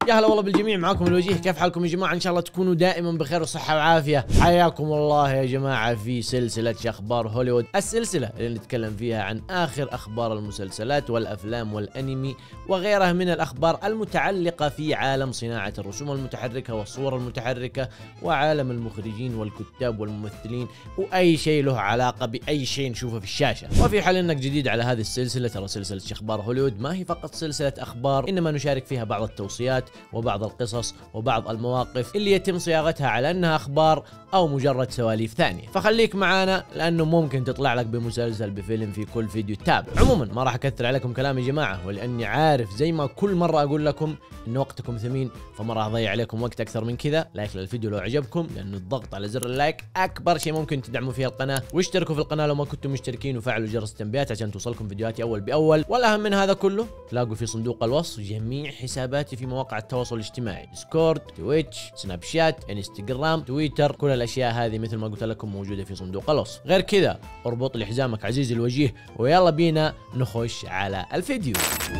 يا هلا والله بالجميع، معاكم الوجيه. كيف حالكم يا جماعه؟ ان شاء الله تكونوا دائما بخير وصحه وعافيه. حياكم الله يا جماعه في سلسله اخبار هوليوود، السلسله اللي نتكلم فيها عن اخر اخبار المسلسلات والافلام والانمي وغيرها من الاخبار المتعلقه في عالم صناعه الرسوم المتحركه والصور المتحركه وعالم المخرجين والكتاب والممثلين واي شيء له علاقه باي شيء نشوفه في الشاشه. وفي حال انك جديد على هذه السلسله، ترى سلسله اخبار هوليوود ما هي فقط سلسله اخبار، انما نشارك فيها بعض التوصيات وبعض القصص وبعض المواقف اللي يتم صياغتها على انها اخبار او مجرد سواليف ثانيه. فخليك معانا لانه ممكن تطلع لك بمسلسل بفيلم في كل فيديو تتابع. عموما ما راح اكثر عليكم كلام يا جماعه، ولاني عارف زي ما كل مره اقول لكم ان وقتكم ثمين، فما راح اضيع عليكم وقت اكثر من كذا. لايك للفيديو لو عجبكم، لانه الضغط على زر اللايك اكبر شيء ممكن تدعموا فيه القناه، واشتركوا في القناه لو ما كنتم مشتركين، وفعلوا جرس التنبيهات عشان توصلكم فيديوهاتي اول باول. والاهم من هذا كله، تلاقوا في صندوق الوصف جميع حساباتي في مواقع التواصل الاجتماعي: ديسكورد، تويتش، سناب شات، انستغرام، تويتر. كل الاشياء هذه مثل ما قلت لكم موجوده في صندوق الوصف. غير كذا اربط لي حزامك عزيزي الوجيه، ويلا بينا نخش على الفيديو.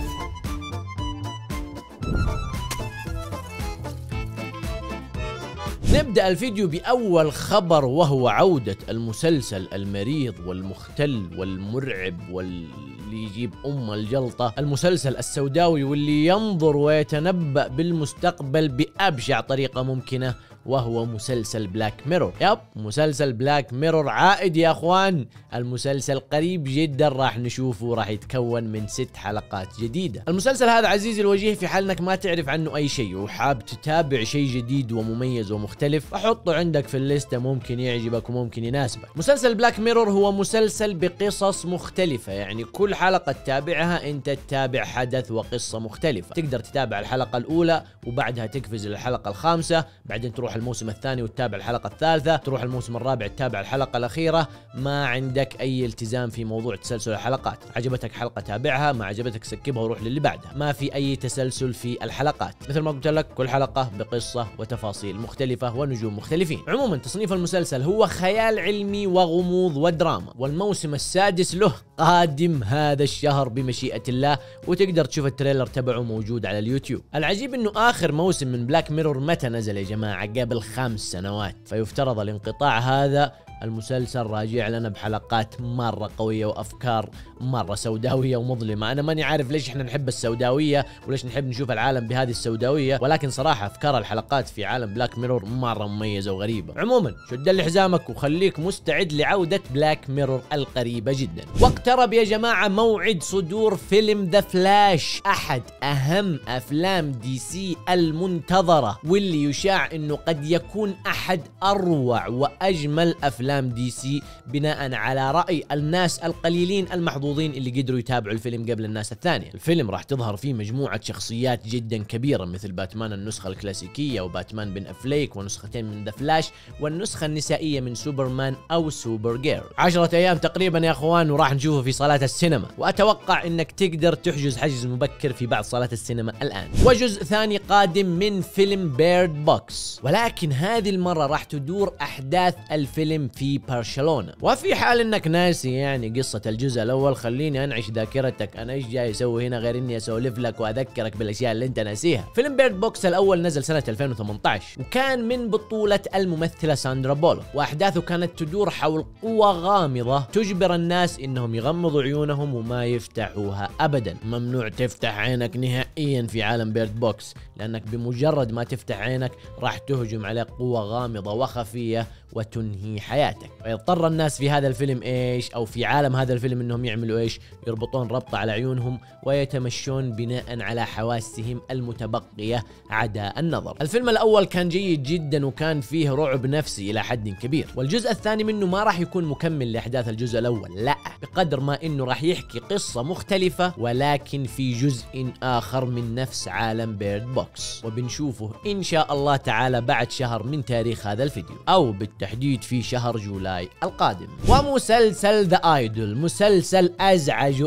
نبدأ الفيديو بأول خبر، وهو عودة المسلسل المريض والمختل والمرعب واللي يجيب الجلطة، المسلسل السوداوي واللي ينظر ويتنبأ بالمستقبل بأبشع طريقة ممكنة، وهو مسلسل بلاك ميرور. يب، مسلسل بلاك ميرور عائد يا اخوان. المسلسل قريب جدا راح نشوفه، راح يتكون من 6 حلقات جديدة. المسلسل هذا عزيزي الوجيه في حال انك ما تعرف عنه اي شيء وحاب تتابع شيء جديد ومميز ومختلف، احطه عندك في الليستة، ممكن يعجبك وممكن يناسبك. مسلسل بلاك ميرور هو مسلسل بقصص مختلفة، يعني كل حلقة تتابعها انت تتابع حدث وقصة مختلفة. تقدر تتابع الحلقة الاولى وبعدها تقفز للحلقة الخامسة، بعدين تروح الموسم الثاني وتتابع الحلقة الثالثة، تروح الموسم الرابع تتابع الحلقة الأخيرة. ما عندك أي التزام في موضوع تسلسل الحلقات. عجبتك حلقة تابعها، ما عجبتك سكبها وروح للي بعدها. ما في أي تسلسل في الحلقات، مثل ما قلت لك كل حلقة بقصة وتفاصيل مختلفة ونجوم مختلفين. عموما تصنيف المسلسل هو خيال علمي وغموض ودراما، والموسم السادس له قادم هذا الشهر بمشيئة الله، وتقدر تشوف التريلر تبعه موجود على اليوتيوب. العجيب انه آخر موسم من بلاك ميرور متى نزل يا جماعة؟ قبل 5 سنوات، فيفترض الانقطاع هذا. المسلسل راجع لنا بحلقات مرة قوية وأفكار مرة سوداوية ومظلمة. أنا ماني عارف ليش إحنا نحب السوداوية وليش نحب نشوف العالم بهذه السوداوية، ولكن صراحة أفكار الحلقات في عالم بلاك ميرور مرة مميزة وغريبة. عموما شد لي حزامك وخليك مستعد لعودة بلاك ميرور القريبة جدا. واقترب يا جماعة موعد صدور فيلم ذا فلاش، أحد أهم أفلام دي سي المنتظرة، واللي يشاع إنه قد يكون أحد أروع وأجمل أفلام دي سي، بناء على رأي الناس القليلين المحظوظين اللي قدروا يتابعوا الفيلم قبل الناس الثانية. الفيلم راح تظهر فيه مجموعة شخصيات جدا كبيرة، مثل باتمان النسخة الكلاسيكية وباتمان بن أفليك ونسختين من ذا فلاش، والنسخة النسائية من سوبرمان أو سوبر جيرل. 10 أيام تقريبا يا أخوان وراح نشوفه في صالات السينما، وأتوقع إنك تقدر تحجز حجز مبكر في بعض صالات السينما الآن. وجزء ثاني قادم من فيلم بيرد بوكس، ولكن هذه المرة راح تدور أحداث الفيلم في برشلونة. وفي حال انك ناسي يعني قصة الجزء الاول، خليني انعش ذاكرتك. انا ايش جاي اسوي هنا غير اني اسولف لك واذكرك بالاشياء اللي انت ناسيها. فيلم بيرد بوكس الاول نزل سنة 2018، وكان من بطولة الممثلة ساندرا بولوك، واحداثه كانت تدور حول قوة غامضة تجبر الناس انهم يغمضوا عيونهم وما يفتحوها ابدا. ممنوع تفتح عينك نهائيا في عالم بيرد بوكس، لانك بمجرد ما تفتح عينك راح تهجم عليك قوة غامضة وخفية وتنهي حياتك. فيضطر الناس في هذا الفيلم ايش، او في عالم هذا الفيلم، انهم يعملوا ايش؟ يربطون ربطة على عيونهم ويتمشون بناء على حواسهم المتبقية عدا النظر. الفيلم الاول كان جيد جدا وكان فيه رعب نفسي الى حد كبير، والجزء الثاني منه ما راح يكون مكمل لاحداث الجزء الاول، لا، بقدر ما انه راح يحكي قصة مختلفة ولكن في جزء اخر من نفس عالم بيرد بوكس، وبنشوفه ان شاء الله تعالى بعد شهر من تاريخ هذا الفيديو، او بالتحديد في شهر جولاي القادم. ومسلسل ذا ايدول، مسلسل ازعج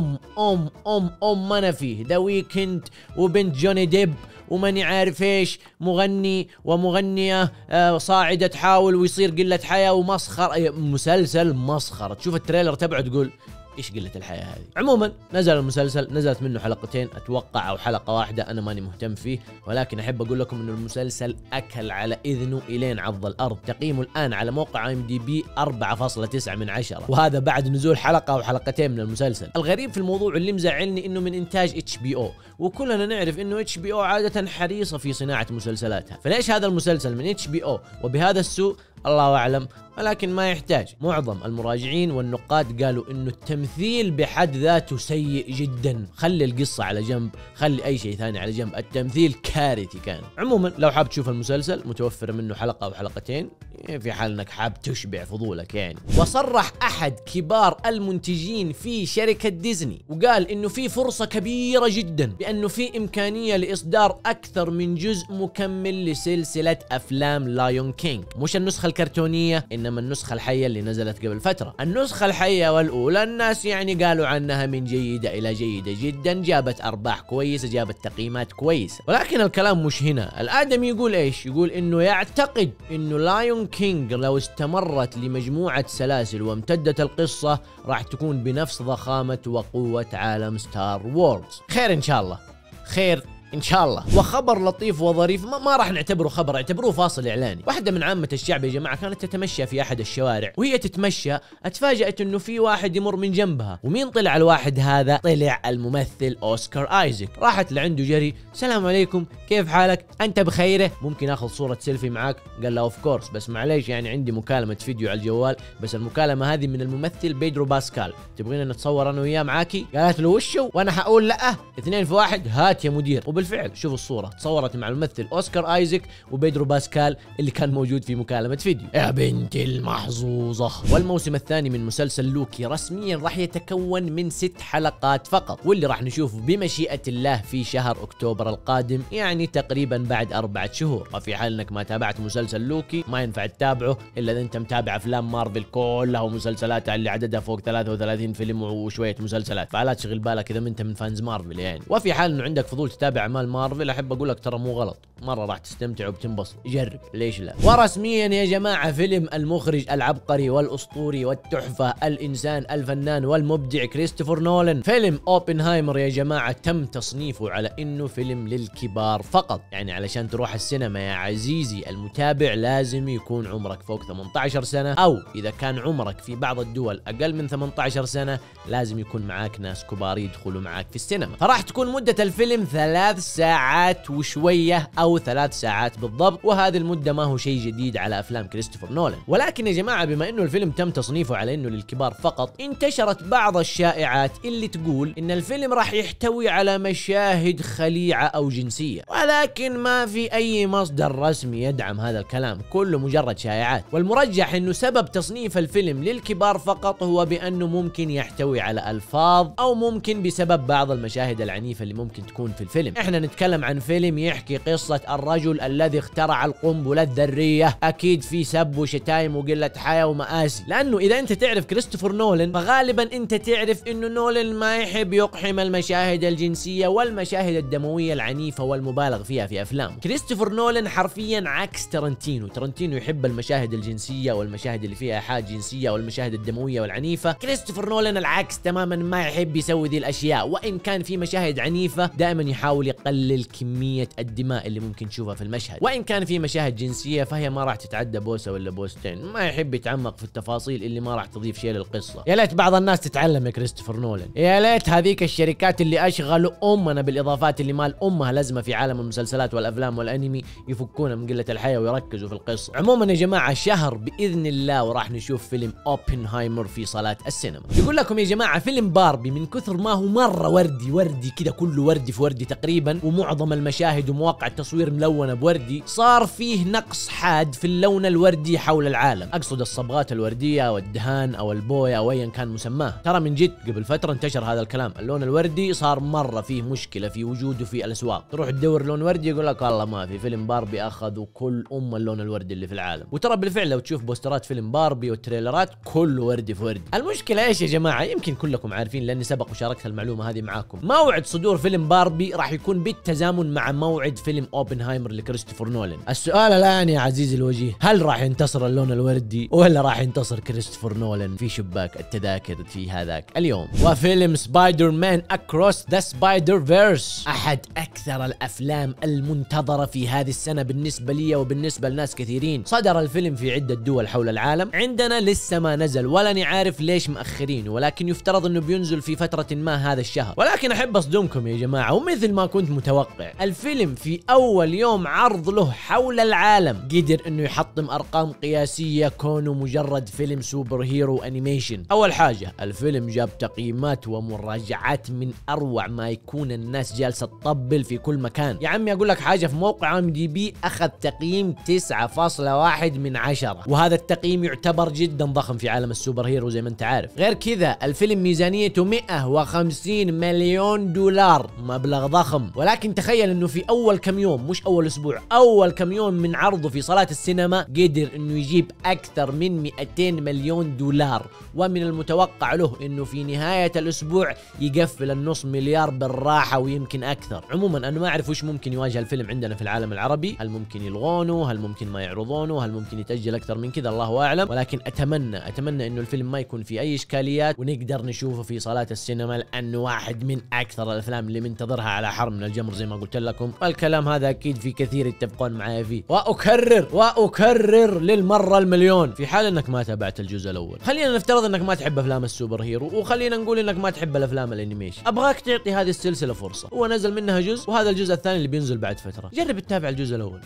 انا فيه ذا ويكند وبنت جوني ديب وماني عارف ايش، مغني ومغنية صاعدة تحاول ويصير قلة حياة ومسخر. مسلسل مسخرة. تشوف التريلر تبعه تقول ايش قلة الحياة هذه. عموما نزل المسلسل، نزلت منه حلقتين اتوقع او حلقة واحدة، انا ماني مهتم فيه، ولكن احب اقول لكم انه المسلسل اكل على اذنه الين عض الارض. تقييمه الان على موقع IMDb 4.9 من 10، وهذا بعد نزول حلقة او حلقتين من المسلسل. الغريب في الموضوع اللي مزعلني انه من انتاج HBO، وكلنا نعرف انه HBO عادة حريصة في صناعة مسلسلاتها، فليش هذا المسلسل من HBO وبهذا السوء؟ الله أعلم، ولكن ما يحتاج. معظم المراجعين والنقاد قالوا انه التمثيل بحد ذاته سيء جدا، خلي القصة على جنب، خلي اي شيء ثاني على جنب، التمثيل كارثي كان. عموما لو حاب تشوف المسلسل متوفر منه حلقة او حلقتين في حال انك حاب تشبع فضولك يعني. وصرح احد كبار المنتجين في شركة ديزني وقال انه في فرصة كبيرة جدا بانه في امكانية لاصدار اكثر من جزء مكمل لسلسلة افلام لايون كينج، مش النسخة الكرتونية انما النسخة الحية اللي نزلت قبل فترة. النسخة الحية والاولى الناس يعني قالوا عنها من جيدة الى جيدة جدا، جابت ارباح كويسة، جابت تقييمات كويسة، ولكن الكلام مش هنا. الادمي يقول ايش؟ يقول انه يعتقد انه لايون كينج لو استمرت لمجموعة سلاسل وامتدت القصة راح تكون بنفس ضخامة وقوة عالم ستار وورز. خير ان شاء الله، خير ان شاء الله. وخبر لطيف وظريف، ما راح نعتبره خبر، اعتبروه فاصل اعلاني. واحدة من عامة الشعب يا جماعة كانت تتمشى في احد الشوارع، وهي تتمشى اتفاجأت انه في واحد يمر من جنبها. ومين طلع الواحد هذا؟ طلع الممثل اوسكار ايزاك. راحت لعنده جري، السلام عليكم، كيف حالك؟ انت بخيره؟ ممكن اخذ صورة سيلفي معاك؟ قال له اوف كورس، بس معليش يعني عندي مكالمة فيديو على الجوال، بس المكالمة هذه من الممثل بيدرو باسكال، تبغين نتصور انا وياه معاكي؟ قالت له وشو؟ وانا حقول لا، 2 في 1، هات يا مدير. وبالفعل شوفوا الصورة، تصورت مع الممثل اوسكار ايزاك وبيدرو باسكال اللي كان موجود في مكالمة فيديو. يا بنتي المحظوظة. والموسم الثاني من مسلسل لوكي رسميا راح يتكون من 6 حلقات فقط، واللي راح نشوفه بمشيئة الله في شهر اكتوبر القادم، يعني تقريبا بعد 4 شهور. وفي حال انك ما تابعت مسلسل لوكي ما ينفع تتابعه الا اذا انت متابع افلام مارفل كلها ومسلسلاتها اللي عددها فوق 33 فيلم وشوية مسلسلات، فلا تشغل بالك اذا انت من فانز مارفل يعني. وفي حال انه عندك فضول تتابع اعمال مارفل، احب اقول لك ترى مو غلط، مره راح تستمتع وبتنبسط، جرب ليش لا. ورسميا يا جماعه فيلم المخرج العبقري والاسطوري والتحفه الانسان الفنان والمبدع كريستوفر نولان، فيلم اوبنهايمر يا جماعه تم تصنيفه على انه فيلم للكبار فقط. يعني علشان تروح السينما يا عزيزي المتابع لازم يكون عمرك فوق 18 سنه، او اذا كان عمرك في بعض الدول اقل من 18 سنه لازم يكون معاك ناس كبار يدخلوا معاك في السينما. فراح تكون مده الفيلم 3 ساعات وشوية أو 3 ساعات بالضبط، وهذه المدة ما هو شيء جديد على أفلام كريستوفر نولان. ولكن يا جماعة بما أنه الفيلم تم تصنيفه على أنه للكبار فقط، انتشرت بعض الشائعات اللي تقول أن الفيلم راح يحتوي على مشاهد خليعة أو جنسية، ولكن ما في أي مصدر رسمي يدعم هذا الكلام، كله مجرد شائعات. والمرجح أنه سبب تصنيف الفيلم للكبار فقط هو بأنه ممكن يحتوي على ألفاظ، أو ممكن بسبب بعض المشاهد العنيفة اللي ممكن تكون في الفيلم. احنا نتكلم عن فيلم يحكي قصة الرجل الذي اخترع القنبلة الذرية، اكيد في سب وشتايم وقلة حياة ومآسي، لانه اذا انت تعرف كريستوفر نولان فغالبا انت تعرف انه نولان ما يحب يقحم المشاهد الجنسية والمشاهد الدموية العنيفة والمبالغ فيها في افلام. كريستوفر نولان حرفيا عكس ترنتينو يحب المشاهد الجنسية والمشاهد اللي فيها حاجة جنسية والمشاهد الدموية والعنيفة. كريستوفر نولان العكس تماما، ما يحب يسوي ذي الاشياء، وان كان في مشاهد عنيفة دائما يحاول يقلل كمية الدماء اللي ممكن تشوفها في المشهد، وإن كان في مشاهد جنسية فهي ما راح تتعدى بوسة ولا بوستين، ما يحب يتعمق في التفاصيل اللي ما راح تضيف شيء للقصة. يا ليت بعض الناس تتعلم يا كريستوفر نولان، يا ليت هذيك الشركات اللي أشغلوا أمنا بالإضافات اللي ما لأمها لازمة في عالم المسلسلات والأفلام والأنمي يفكونا من قلة الحياة ويركزوا في القصة. عموما يا جماعة شهر بإذن الله وراح نشوف فيلم اوبنهايمر في صالات السينما. يقول لكم يا جماعة فيلم باربي من كثر ما هو مرة وردي كذا، كله وردي في وردي تقريبا، ومعظم المشاهد ومواقع التصوير ملونة بوردي، صار فيه نقص حاد في اللون الوردي حول العالم، اقصد الصبغات الوردية او الدهان او البويا او ايا كان مسماه. ترى من جد قبل فترة انتشر هذا الكلام، اللون الوردي صار مرة فيه مشكلة في وجوده في الاسواق، تروح تدور لون وردي يقول لك والله ما في، فيلم باربي اخذوا كل اللون الوردي اللي في العالم. وترى بالفعل لو تشوف بوسترات فيلم باربي والتريلرات كله وردي في وردي. المشكلة ايش يا جماعة؟ يمكن كلكم عارفين لاني سبق وشاركت المعلومة هذه معاكم، موعد صدور فيلم باربي راح يكون بالتزامن مع موعد فيلم اوبنهايمر لكريستوفر نولان. السؤال الان يا عزيزي الوجيه، هل راح ينتصر اللون الوردي ولا راح ينتصر كريستوفر نولان في شباك التذاكر في هذاك اليوم؟ وفيلم سبايدر مان اكروس ذا سبايدر فيرس احد اكثر الافلام المنتظره في هذه السنه بالنسبه لي وبالنسبه لناس كثيرين. صدر الفيلم في عده دول حول العالم، عندنا لسه ما نزل ولا نعرف ليش مأخرينه، ولكن يفترض انه بينزل في فتره ما هذا الشهر. ولكن احب اصدمكم يا جماعه، ومثل ما كنت متوقع الفيلم في اول يوم عرض له حول العالم قدر انه يحطم ارقام قياسيه كونه مجرد فيلم سوبر هيرو انيميشن. اول حاجه الفيلم جاب تقييمات ومراجعات من اروع ما يكون، الناس جالسه تطبل في كل مكان. يا عمي اقول لك حاجه، في موقع IMDb اخذ تقييم 9.1 من 10، وهذا التقييم يعتبر جدا ضخم في عالم السوبر هيرو زي ما انت عارف. غير كذا الفيلم ميزانيته 150 مليون دولار، مبلغ ضخم. ولكن تخيل انه في اول كم يوم، مش اول اسبوع، اول كم يوم من عرضه في صالات السينما قدر انه يجيب اكثر من 200 مليون دولار، ومن المتوقع له انه في نهاية الاسبوع يقفل النص مليار بالراحة ويمكن اكثر. عموما انا ما اعرف وش ممكن يواجه الفيلم عندنا في العالم العربي، هل ممكن يلغونه، هل ممكن ما يعرضونه، هل ممكن يتأجل اكثر من كذا، الله اعلم. ولكن اتمنى انه الفيلم ما يكون في اي اشكاليات ونقدر نشوفه في صالات السينما، لانه واحد من اكثر الافلام اللي منتظرها على حر من الجمر زي ما قلت لكم، والكلام هذا اكيد في كثير يتفقون معايا فيه. واكرر للمره المليون، في حال انك ما تابعت الجزء الاول، خلينا نفترض انك ما تحب افلام السوبر هيرو، وخلينا نقول انك ما تحب الافلام الانيميشن، ابغاك تعطي هذه السلسله فرصه. هو نزل منها جزء، وهذا الجزء الثاني اللي بينزل بعد فتره، جرب تتابع الجزء الاول،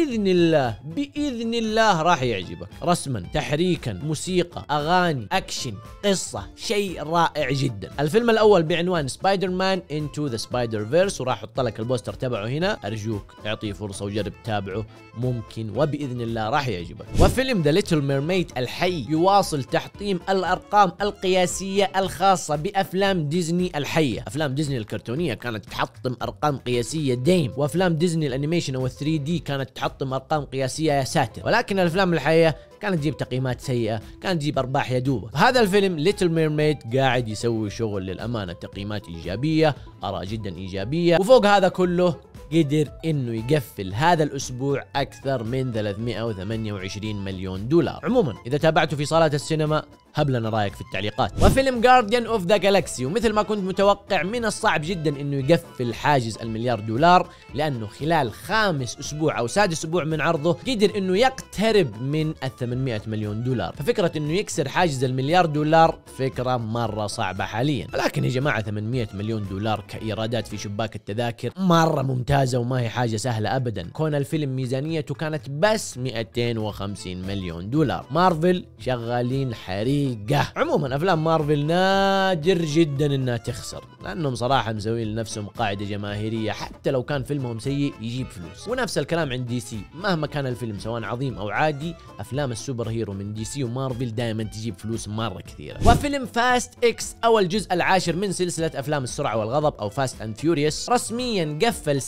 باذن الله راح يعجبك. رسما، تحريكا، موسيقى، اغاني، اكشن، قصه، شيء رائع جدا. الفيلم الاول بعنوان سبايدر مان انتو ذا سبايدر فيرس، وراح احط لك البوستر تبعه هنا، ارجوك اعطيه فرصه وجرب تتابعه، ممكن وباذن الله راح يعجبك. وفيلم ذا ليتل ميرميد الحي يواصل تحطيم الارقام القياسيه الخاصه بافلام ديزني الحيه. افلام ديزني الكرتونيه كانت تحطم ارقام قياسيه دايم، وافلام ديزني الانيميشن او 3D كانت تحطم ارقام قياسيه يا ساتر. ولكن الافلام الحيه كانت تجيب تقييمات سيئة، كانت تجيب أرباح يا دوبة. هذا الفيلم ليتل ميرميد قاعد يسوي شغل للأمانة، تقييمات إيجابية، آراء جدا إيجابية، وفوق هذا كله قدر انه يقفل هذا الاسبوع اكثر من 328 مليون دولار. عموما اذا تابعته في صالات السينما هب لنا رايك في التعليقات. وفيلم جارديان اوف ذا جالاكسي، ومثل ما كنت متوقع من الصعب جدا انه يقفل حاجز المليار دولار، لانه خلال 5 اسبوع او 6 اسبوع من عرضه قدر انه يقترب من 800 مليون دولار. ففكرة انه يكسر حاجز المليار دولار فكرة مرة صعبة حاليا. ولكن يا جماعة 800 مليون دولار كايرادات في شباك التذاكر مرة ممتازة، وما هي حاجة سهلة ابدا، كون الفيلم ميزانيته كانت بس 250 مليون دولار. مارفل شغالين حريقة. عموما افلام مارفل نادر جدا انها تخسر، لانهم صراحة مسوين لنفسهم قاعدة جماهيرية، حتى لو كان فيلمهم سيء يجيب فلوس. ونفس الكلام عند دي سي، مهما كان الفيلم سواء عظيم او عادي، افلام السوبر هيرو من دي سي ومارفل دائما تجيب فلوس مرة كثيرة. وفيلم فاست اكس او الجزء العاشر من سلسلة افلام السرعة والغضب او فاست اند فيوريوس، رسميا قفل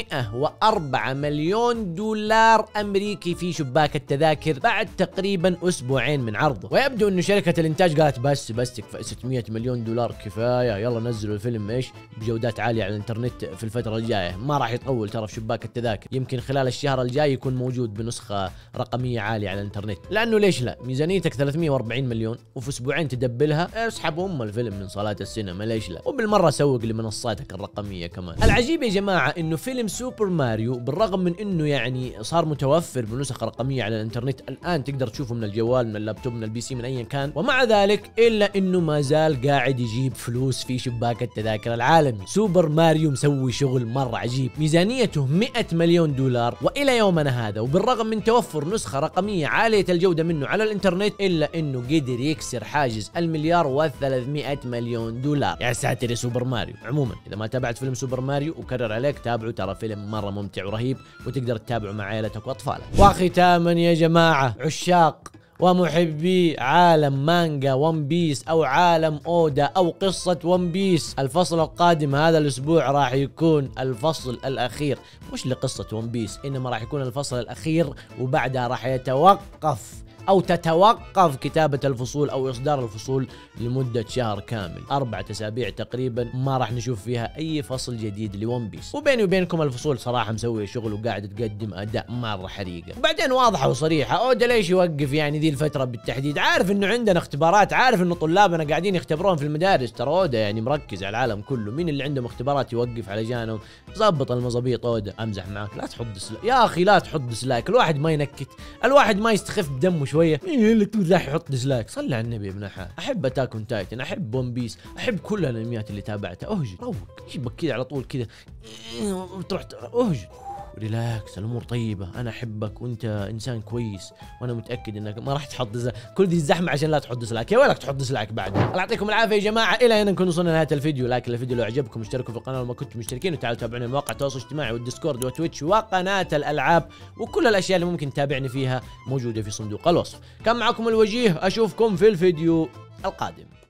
604 مليون دولار امريكي في شباك التذاكر بعد تقريبا اسبوعين من عرضه. ويبدو انه شركة الانتاج قالت بس 600 مليون دولار كفاية، يلا نزلوا الفيلم ايش بجودات عالية على الانترنت في الفترة الجاية، ما راح يطول ترى في شباك التذاكر، يمكن خلال الشهر الجاي يكون موجود بنسخة رقمية عالية على الانترنت. لانه ليش لا، ميزانيتك 340 مليون وفي اسبوعين تدبلها، اسحبوا الفيلم من صالات السينما، ليش لا، وبالمرة سوق لمنصاتك الرقمية كمان. العجيب يا جماعة انه فيلم سوبر ماريو بالرغم من انه يعني صار متوفر بنسخ رقمية على الانترنت، الان تقدر تشوفه من الجوال، من اللابتوب، من البي سي، من ايا كان، ومع ذلك الا انه ما زال قاعد يجيب فلوس في شباك التذاكر العالمي. سوبر ماريو مسوي شغل مرة عجيب، ميزانيته 100 مليون دولار والى يومنا هذا، وبالرغم من توفر نسخة رقمية عالية الجودة منه على الانترنت، الا انه قدر يكسر حاجز المليار و300 مليون دولار. يا ساتر يا سوبر ماريو. عموما اذا ما تابعت فيلم سوبر ماريو وكرر عليك تابعه، ترى فيلم مرة ممتع ورهيب وتقدر تتابعه مع عائلتك واطفالك. وختاما يا جماعة، عشاق ومحبي عالم مانجا ون بيس او عالم اودا او قصة ون بيس، الفصل القادم هذا الاسبوع راح يكون الفصل الاخير، مش لقصة ون بيس، انما راح يكون الفصل الاخير، وبعدها راح يتوقف أو تتوقف كتابة الفصول أو إصدار الفصول لمدة شهر كامل. 4 أسابيع تقريبا ما راح نشوف فيها أي فصل جديد لون بيس. وبيني وبينكم الفصول صراحة مسوية شغل وقاعدة تقدم أداء مرة حريقة. وبعدين واضحة وصريحة، أودا ليش يوقف يعني ذي الفترة بالتحديد؟ عارف إنه عندنا اختبارات، عارف إنه طلابنا قاعدين يختبرون في المدارس. ترى أودا يعني مركز على العالم كله، مين اللي عندهم اختبارات يوقف علشانهم؟ ظبط المظابيط أودا. أمزح معك، لا تحط ديسلايك يا أخي، لا تحط ديسلايك. الواحد ما ينكت، الواحد ما يستخف بدمه شوية. مين اللي تمزح يحط ديسلايك؟ صلي على النبي يا ابن الحلال. أحب أتاك أون تايتن، أحب ون بيس، أحب كل الأنميات اللي تابعتها. أهجر روق، يجيبك كذا على طول كذا وتروح أهجر. ريلاكس، الامور طيبه، انا احبك وانت انسان كويس، وانا متاكد انك ما راح تحط كل دي الزحمه عشان لا تحط ديسلايك. يا ويلك تحط ديسلايك بعد. الله يعطيكم العافيه يا جماعه، الى هنا نكون وصلنا لنهايه الفيديو. لايك الفيديو لو عجبكم، اشتركوا في القناه لو ما كنتم مشتركين، وتعالوا تابعونا على مواقع التواصل الاجتماعي والديسكورد وتويتش وقناه الالعاب، وكل الاشياء اللي ممكن تتابعني فيها موجوده في صندوق الوصف. كان معكم الوجيه، اشوفكم في الفيديو القادم.